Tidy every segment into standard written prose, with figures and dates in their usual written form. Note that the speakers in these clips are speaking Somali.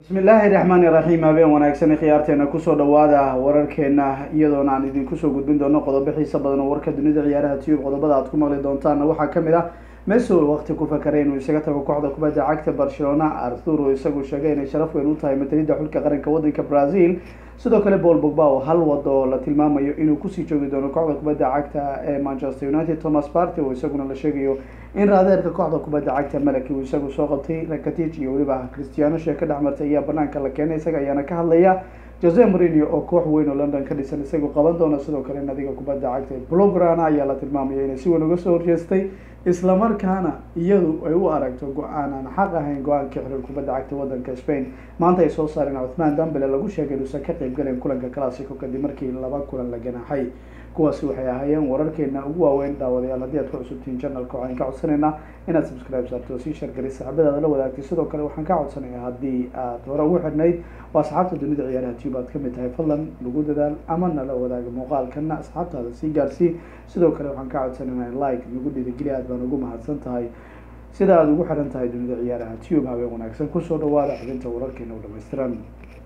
bismillaahi raxmaani raxiim habeen wanaagsan khiyaarteena kusoo dhawaada wararkeena iyadoona aan idinku soo gudbin doono qodobo xiisa badan oo warka dunida ciyaaraha tube qodobada aad ku maqli doontaana waxaa kamid ah messi waqti ku fakaray inuu isaga tago kooxda kubadda cagta Barcelona. Arturo isagu sheegay inay sharaf weyn u tahay matalida xulka qaranka wadanka Brazil. sidoo kale Paul Pogba oo hal wado la tilmaamayo inuu kusii joogi doono kooxda kubadda cagta ee Manchester United. Thomas Partey oo isaguna la sheegayo in raadeerka kooxda kubadda cagta Malaki uu isagu soo qabtay Rakitic iyo waliba Cristiano sheeka dhexmartay ayaa banaanka la keenay, isaga ayaana ka hadlaya. Jose Mourinho oo koox weyn oo London ka dhisan isagu qaban doona, sidoo kale nadiga kubadda cagta Blaugrana ayaa la tilmaamaya inay si weyn uga soo horjeestay isla markaana iyadu ay u aragto go-aan aan xaq ahayn go-aanka xiriirka kubadda cagta wadanka Spain. maanta ay soo saareen Ousmane Dembele lagu sheegay inuusan ka qayb galin kulanka Clasico kadib markii laba kulan la ganaaxay. kuwaasi waxay ahaayeen wararkeena ugu waaweyn. daawadayaal haddii aad ku cusubtiin channelka waxaan ka codsanaynaa inaad subscribe saarto, sii share gari saaxiibadaada la wadaagtay. sidoo kale waxaan ka codsanayaa haddii aad hore ugu xidhnayd waa asxaabta dunida ciyaaraha tube aad kamid tahay, fadlan lagu dadaal ama nala wadaaga muuqaalkana asxaabtaada sii gaarsii. sidoo kale waxaan ka codsanaynaa in like nagu dhiirigeli, aad baan ugu mahadsan tahay sida aad ugu xidhan tahay dunida ciyaaraha tube. habeen wanaagsan, kusoo dhawaada xubinta wararkeena oo dhammaystiran.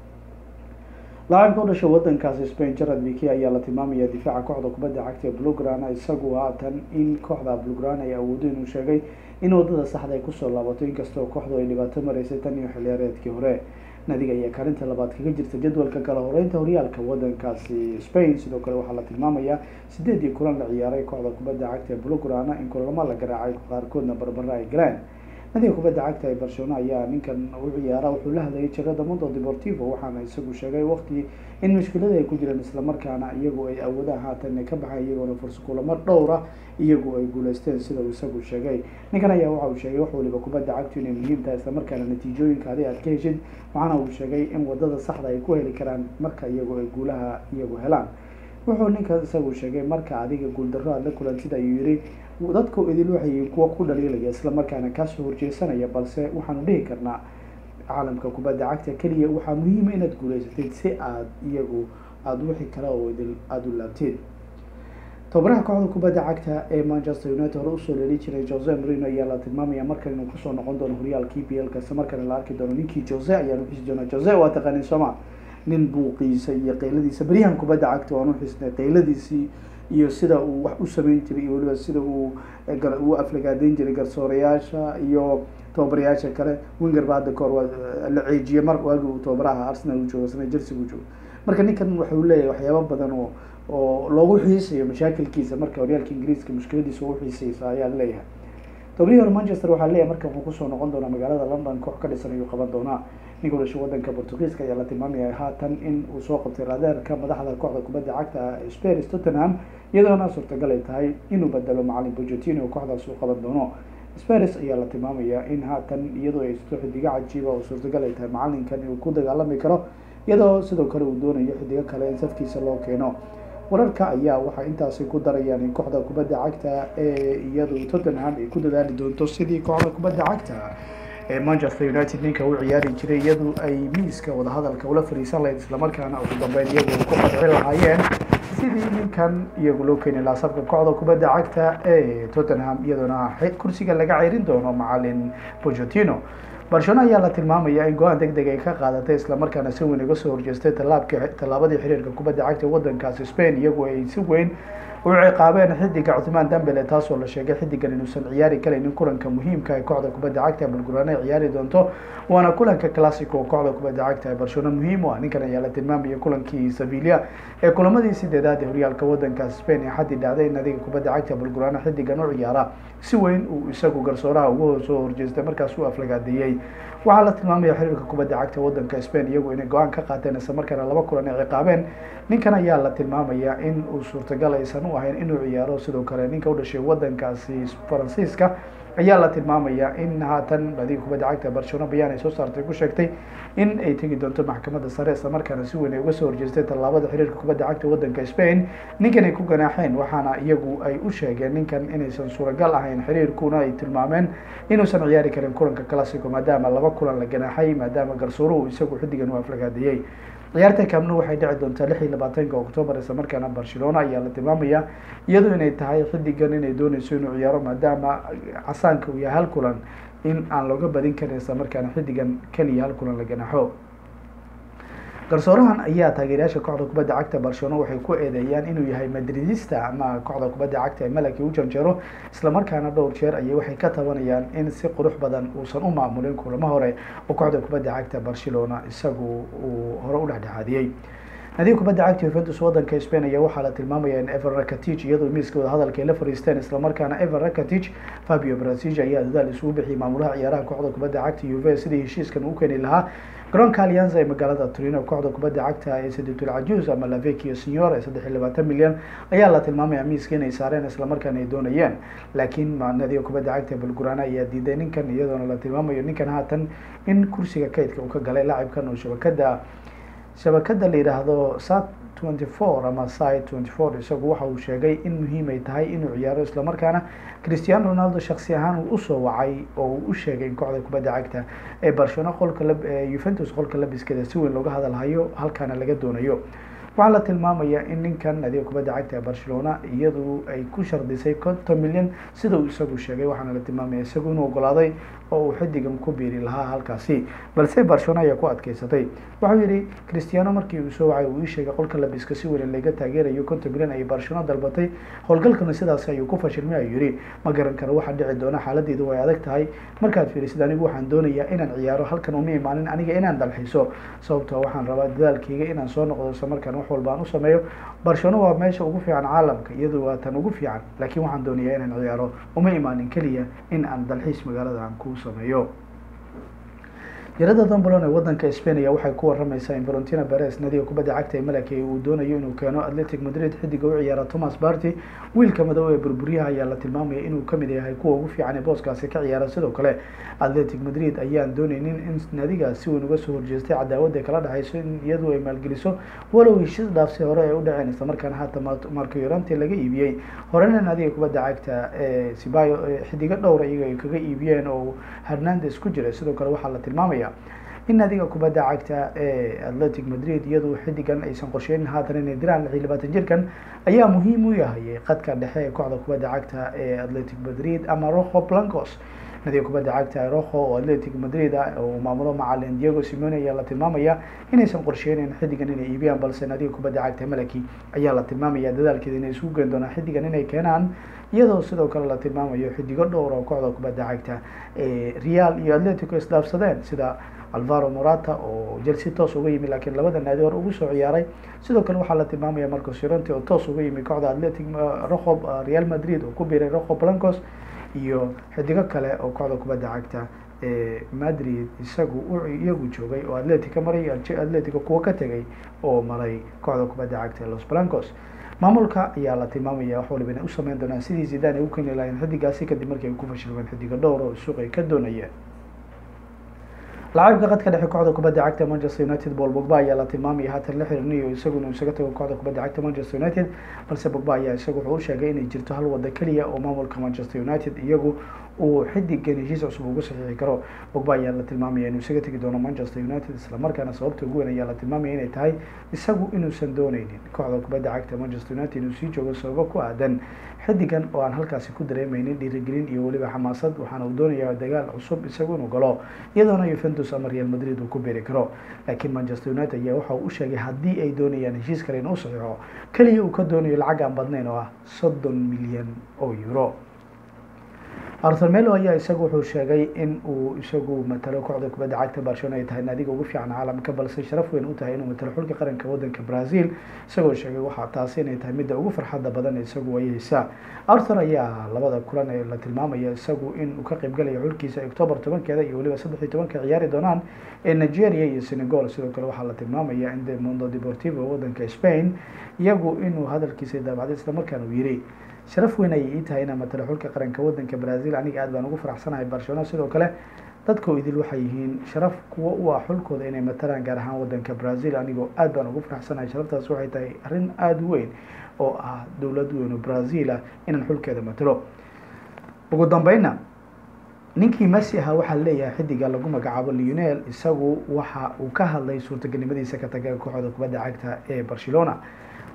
laacibka u dhashay wadankaasi Spain Gerard Piqué ayaa la tilmaamaya difaaca kooxda kubadda cagta Blaugrana, isagu haatan in kooxda Blaugrana ay awoodo inuu sheegay in wadada saxda ay kusoo laabato, inkastoo kooxdu ay dhibaato mareysay tan iyo xilciyaareedkii hore. nadiga ayaa kaalinta labaad kaga jirta jadwalka kala horeynta horyaalka wadankaasi Spain. sidoo kale waxaa la tilmaamayaa 8 kulan la ciyaaray kooxda kubadda cagta Blaugrana in kulamo la garaacay qaarkoodna barbaro ay galeen. nadiga kubadda cagta ee Barcelona ayaa ninkan u ciyaara wuxuu la hadlayay jirada Mundo Deportivo, waxaana isagu sheegay waqti in mushkilada ay ku jiraan isla markaana iyagu ay awoodaan haatan ka baxay iyagoona fursad kulamo dhowr ah iyagu ay guuleysteen sida uu isagu sheegay. ninkan ayaa waxa uu sheegay wax waliba kubadda cagtu inay muhiim tahay isla markaana natiijooyinka hadii aad ka heshid, waxaana uu sheegay in wadada saxda ay ku heli karaan marka iyagu ay guulaha iyagu helaan. wuxuu ninkan isagu sheegay marka adiga guuldarro aad la kulantid ayuu yiri dadku idil waxay kuwa ku dhaliilaya isla markaana ka soo horjeesanaya, balse waxaanu dhihi karnaa caalamka kubadda cagta kaliya waxaa muhiim ah inaad guuleysatid si aad iyagu aad wixii kale oo idil aad u laabtid. tababaraha kooxda kubadda cagta ee Manchester United hore usoo leeli jiray Jose Mourinho ayaa la tilmaamaya markan inuu kusoo noqon doono horyaalka EPL ka, isla markaana la arki doono ninkii Jose ayaa u xisi doona. Jose waa taqaaniin Soomaa, nin buuqiisa iyo qeyladiisa bariyahan kubadda cagta waan u xisnay qeyladiisii iyo sida uu wax u sameyn jiray iyo waliba sida uu aflagaadeyn jiray garsoorayaasha iyo tababarayaasha kale. Wenger baa hadda kahor waa la ceejiyay mar waagii uu tababaraha Arsenal u joogo sana Chelsea u joogo. marka ninkan wuxuu leeyahay waxyaabo badan oo loogu xiisayo mashaakilkiisa marka horyaalka Ingiriiska mushkiladiisa ugu xiisaysa ayaa leeyahay. tababaraha Manchester waxaa leeyahay markan wuxuu kusoo noqon doonaa magaalada London, koox ka dhisan ayuu qaban doonaa. ninka u dhashay wadanka Portugiiska ayaa la tilmaamaya haatan in uu soo qabtay raadeerka madaxda kooxda kubadda cagta Spurs Tottenham, iyadoona suurtagal ay tahay inuu bedelo macallin Pochettino oo kooxdaas uu qaban doono. Spurs ayaa la tilmaamaya in haatan iyadoo ay soo xidiga cajiiba oo suurtagal ay tahay macallinkan inuu ku dagaalami karo, iyadoo sidoo kale uu doonayo xidiga kale in safkiisa loo keeno. wararka ayaa waxay intaasi ku darayaan in kooxda kubadda cagta ee iyadu Tottenham ay ku dadaali doonto sidii kooxda kubadda cagta ee Manchester United ninka u ciyaari jiray iyadu ay miiska wada hadalka ula fariisan lahayd, isla markaana ugu dambeyn iyagu ku qadci lahaayeen sidii ninkan iyagu loo keeni lahaa safka kooxda kubadda cagta ee Tottenham, iyadoona kursiga laga ceyrin doono macallin Pochettino. Barcelona ayaa la tilmaamaya in go-aan degdeg ay ka qaadatay isla markaana si weyn uga soo horjeestay tallaabadii xiriirka kubadda cagta wadankaasi Spain, iyagu ay si weyn u ciqaabeen xidiga Ousmane Dembele, taasoo la sheegay xidigan inuusan ciyaari karin kulanka muhiimka ee kooxda kubadda cagta Blaugrana ay ciyaari doonto, waana kulanka Clasico oo kooxda kubadda cagta ee Barcelona muhiim u ah. ninkan ayaa la tilmaamaya kulankii Sevilla ee kulamadii 8aad ee horyaalka wadanka Spain ee xaddi dhacday nadiga kubadda cagta Blaugrana xidigan u ciyaara si weyn uu isagu garsooraha uga soo horjeestay markaas uu aflagaadeeyay. waxaa la tilmaamaya xiriirka kubadda cagta wadanka Spain iyagu inay go-aan ka qaateen isla markaana laba kulan ay ciqaabeen. ninkan ayaa la tilmaamaya in uu suurtagal aysan u ahayn inuu ciyaaro. sidoo kale ninka u dhashay wadankaasi Faransiiska ayaa la tilmaamaya in haatan nadiga kubadda cagta Barcelona bayaan ay soo saartay ku sheegtay in ay tegi doonto maxkamadda sare, isla markaana si weyn ay uga soo horjeestay tallaabada xiriirka kubadda cagta wadanka Spain. ninkan ay ku ganaaxeen, waxaana iyagu ay u sheegeen ninkan inaysan suuragal ahayn, xiriirkuna ay tilmaameen inuusan ciyaari karin kulanka Clasico maadaama laba kulan la ganaaxay, maadaama garsooruhu isagu xidigan uu aflagaadeeyay. ciyaarta Camp Nou waxay dhici doontaa 26 Oktoobar, isla markaana Barcelona ayaa la tilmaamaya iyadoo inay tahay xidigan inay doonayso inuu ciyaaro maadaama casaanka uu yahay hal kulan in aan looga badin karin isla markaana xidigan keliya hal kulan la ganaaxo. garsoorahan ayaa taageerayaasha kooxda kubadda cagta Barcelona waxay ku eedeeyaan inuu yahay madridista ama kooxda kubadda cagta ee Malaki u janjeero, isla markaana dhowr jeer ayay waxay ka tabanayaan in si qurux badan uusan u maamulin kulamo hore oo kooxda kubadda cagta Barcelona isagu uu hore u dhexdhexaadiyay. nadiga kubadda cagta Juventus wadanka Spain ayaa waxaa la tilmaamayaa in Evan Rakitic iyadoo miiska wada hadalka ay la fariisteen, isla markaana Evan Rakitic Fabio Braziga ayaa dadaal isugu bixiyay maamulaha ciyaaraha kooxda kubadda cagta Juve sidii heshiiskan uu keeni lahaa garoonka Allianz ee magaalada Torino. kooxda kubadda cagta ee Sedatul Ajuz ama La Vecchia Signora ee 23 milyan ayaa la tilmaamayaa miiska inay saareen, isla markaana ay doonayeen, laakiin nadiga kubadda cagta Blaugrana ayaa diiday ninkan, iyadoona la tilmaamayo ninkan haatan in kursiga kaydka uu ka galay laacibkan oo shabakada la yiraahdo Sat24 ama Site24 isagu waxa uu sheegay in muhiim ay tahay inuu ciyaaro, isla markaana Cristiano Ronaldo shakhsi ahaan uu usoo wacay oo uu u sheegay in kooxda kubadda cagta ee Barcelona Juventus qolka labiskeeda si weyn looga hadalhayo halkaana laga doonayo. waxaa la tilmaamayaa in ninkan nadiga kubadda cagta ee Barcelona iyadu ay ku shardisay 50 milyan sida uu isagu sheegay, waxaana la tilmaamaya isagu inuu ogolaaday oo uu xidigan ku biiri lahaa halkaasi, balse Barcelona ayaa ku adkeysatay. wuxuu yidhi Cristiano markii uu soo wacay uu ii sheegay qolka labiska si weyn laga taageerayo 50 milyan ay Barcelona dalbatay, howlgalkana sidaas ayuu ku fashilmay ayuu yidhi. ma garan karo waxa dhici doona, xaaladeedu way adag tahay markaad fiirisid, anigu waxaan doonayaa inaan ciyaaro halkan uma imaanin aniga inaan dalxiiso, sababtoo waxaan rabaa dadaalkayga inaan soo noqdo isla markaana wax walba aan u sameeyo. Barcelona waa meesha ugu fiican caalamka, iyadu waa tan ugu fiican, laakiin waxaan doonayaa inaan ciyaaro uma imaanin kaliya in aan dalxiis magaalada aan ku sameeyo. jarada Dambalon ee wadanka Spain ayaa waxay ku waramaysaa in Florentino Perez nadiga kubadda cagta ee Malaki uu doonayo inuu keeno Athletic Madrid xidiga u ciyaara Thomas Partey. wiilka madow ee burburiyaha ayaa la tilmaamaya inuu kamid yahay kuwa ugu fiican ee booskaasi ka ciyaara. sidoo kale Athletic Madrid ayaan doonaynin in nadigaas si weyn uga soo horjeestay cadaawada kala dhaxayso in iyadu ay maalgeliso, walow heshiis dhaafsi hore ay u dhaceen, isla markaana haatan Marco Llorente laga iibiyey. horena nadiga kubadda cagta ee Sibayo xidiga dhowr iyaga ay kaga iibiyeen oo Hernandez ku jira. sidoo kale waxaa la tilmaamaya in nadiga kubadda cagta ee Athletic Madrid iyadu xidigan aysan qorsheynin haatan inay diraan 20 jirkan ayaa muhiim u yahay qadka dhexe ee kooxda kubadda cagta ee Athletic Madrid ama Rojo Blancos. nadiga kubadda cagta ee Rojo oo Athletic Madrid oo maamulo macallin Diego Simeone ayaa la tilmaamaya inaysan qorsheynin xidigan inay iibiyaan, balse nadiga kubadda cagta Malaki ayaa la tilmaamaya dadaalkeeda inay isugu geyn doonaan xidigan inay keenaan, iyadoo sidoo kale la tilmaamayo xidigo dhowr oo kooxda kubadda cagta ee Real iyo Atletico isdhaafsadeen sida Alvaro Morata oo Chelsea toos uga yimi laakiin labada naadi hor ugu soo ciyaaray. sidoo kale waxaa la tilmaamaya Marcos Llorente oo toos uga yimi kooxda Athletic Real Madrid oo ku biiray Rojo Blancos iyo xidigo kale oo kooxda kubadda cagta ee Madrid iyagu joogay oo Atletico maray Atletico kuwa ka tagay oo maray kooxda kubadda cagta ee Los Blancos. maamulka ayaa la tilmaamaya wax waliba inay u sameyn doonaan sidii Zidane u keeni lahayn xidigaasi kadib markii ay ku fashilmeen xidigo dhowr oo suuq ay ka doonayeen. laacibka qadka dhexe kooxda kubadda cagta Manchester United Paul Pogba ayaa la tilmaamaya haatan la xiriirinayo isaguna isaga tago kooxda kubadda cagta Manchester United, balse Pogba ayaa isagu wuxuu sheegay inay jirto hal wada kaliya oo maamulka Manchester United iyagu uu xidigan heshiis cusub ugu saxiixi karo. Pogba ayaa la tilmaamaya inuu isaga tagi doono Manchester United, isla markaana sababta ugu weyn ayaa la tilmaamaya inay tahay isagu inuusan dooneynin kooxda kubadda cagta Manchester United inuu sii joogo sababo ku aadan xidigan oo aan halkaasi ku dareemeynin dhiirigelin iyo waliba xamaasad, waxaana uu doonayaa dagaal cusub isagu inuu galo iyadoona Juventus ama Real Madrid uu ku biiri karo. laakiin Manchester United ayaa waxa uu u sheegay haddii ay doonayaan heshiis kale inuu saxiixo kaliya uu ka doonayo lacag aan badnayn oo ah 30 milyan oo euro. Arthur Melo ayaa isagu wuxuu sheegay in uu isagu matalo kooxda kubadda cagta Barcelona ay tahay naadiga ugu fiican caalamka, balse sharaf weyn u tahay inuu matalo xulka qaranka wadanka Brazil, isagoo sheegay waxa taasi inay tahay mid ugu farxadda badan isagu wayeysa. Arthur ayaa labada kulan ee la tilmaamaya isagu in uu ka qayb galayo xulkiisa October 10keeda iyo waliba 13 ciyaari doonaan ee Nigeria iyo Senegal. sidoo kale waxaa la tilmaamaya in Mundo Deportivo wadanka Spain iyagu inuu hadalkiisa daabacday isla markaana uu yiri sharaf weyn ay ii tahay inaan matalo xulka qaranka wadanka Brazil, aniga aad baan ugu faraxsanahay Barcelona. sidoo kale dadka idil waxay yihiin sharaf kuwa u ah xulkooda inay matalaan gaar ahaan wadanka Brazil, anigoo aad baan ugu faraxsanahay. sharaftaas waxay tahay arrin aad u weyn oo ah dowlad weyn oo Brazil ah inaan xulkeeda matalo. ugu dambeynna ninkii Messi ahaa waxaa leeyahay xidiga lagu magacaabo Lionel, isagu waxa uu ka hadlay suurtagalnimadiisa ka tagay kooxda kubadda cagta ee Barcelona.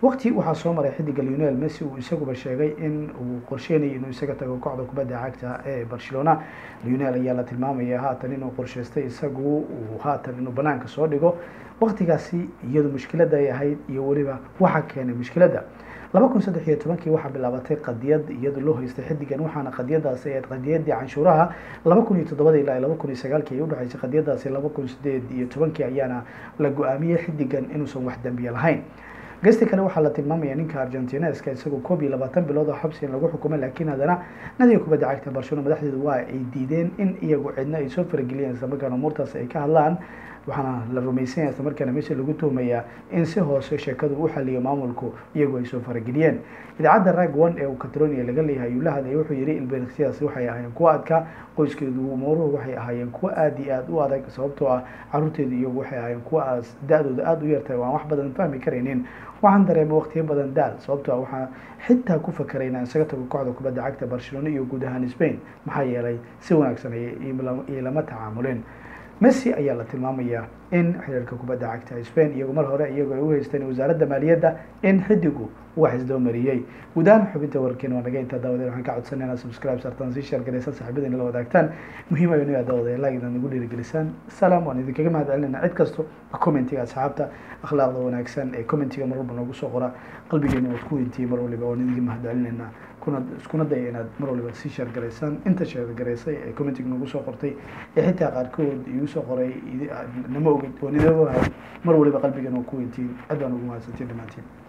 waqti waxaa soo maray xidiga Lionel Messi uu isaguba sheegay in uu qorsheenayo inuu isaga tago kooxda kubadda cagta ee Barcelona. Lionel ayaa la tilmaamaya haatan inuu qorsheystay isagu uu haatan inuu banaanka soo dhigo waqtigaasi iyadu mushkilada ay ahayd iyo waliba waxa keenay mushkilada 2013 waxaa bilaabatay qadiyad iyadu loo haystay xidigan waxaana qadiyadaasi ay qadiyadii canshuuraha 2007 ilaa 2009 ay u dhaxaysay qadiyadaasi 2018 ayaana la go'aamiyay xidigan inuusan wax dambiye lahayn. Gesti kale waxaa la tilmaamaya ninka Argentineska isagoo 21 bilood oo xabsi lagu xukumay laakiin haddana nadiga kubadda cagta Barcelona madaxdeedu waa ay diideen in iyagu cidna ay soo farageliyeen isla markaana umurtaas ay ka hadlaan waxaana la rumaysan yahay isla markaana Messi lagu tuhmayaa in si hoose sheekadu u xaliyo maamulku iyagu ay soo farageliyeen. idaacadda Rag One ee Catalonia laga leeyahay ayuu la hadlay wuxuu yiri ilbeersiyaasi waxay ahaayeen kuwa adka qoyskeedu umuruhu waxay ahaayeen kuwa aad iyo aad u adag sababtoo ah caruurteedu iyagu waxay ahaayeen kuwa da'dooda aad u yartay oo aan wax badan fahmi karaynin. waxaan dareemay waqtiyo badan daal sababtoo ah waxaan xitaa ku fakarayna inaan isaga tago kooxda kubadda cagta Barcelona iyo guud ahaan Spain maxaa yeelay si wanaagsan ay lama tacaamuleen. Messi ayaa la tilmaamaya in xiriirka kubadda cagta Spain iyagu mar hore iyagu ay u haysteen wasaaradda maaliyadda in xidigu wax isdoo mariyay. guudaan xubinta warkeena waa naga inta daawadeen waxaan ka codsanaynaa subscribe sartan si share gareysaan saaxiibadeen la wadaagtaan muhiim ah inuu daawadeen like dan ugu dhiirigelisaan. salaam waan idinkaga mahadcelinaa cid kasto commentiga asxaabta akhlaaqda wanaagsan ee commentiga mar walba nagu soo qora qalbigeena waad ku weyntii mar walba waan idinkaga mahadcelinaa kuna day inaad mar walba si share gareysaan inta share gareysay ee commentiga nagu soo qortay ee xitaa qaarkood igu soo qoray nama ogid oo nidaba mar walba qalbigeena waa ku weyntii aad baan ugu mahadsantiin dhamaantiin.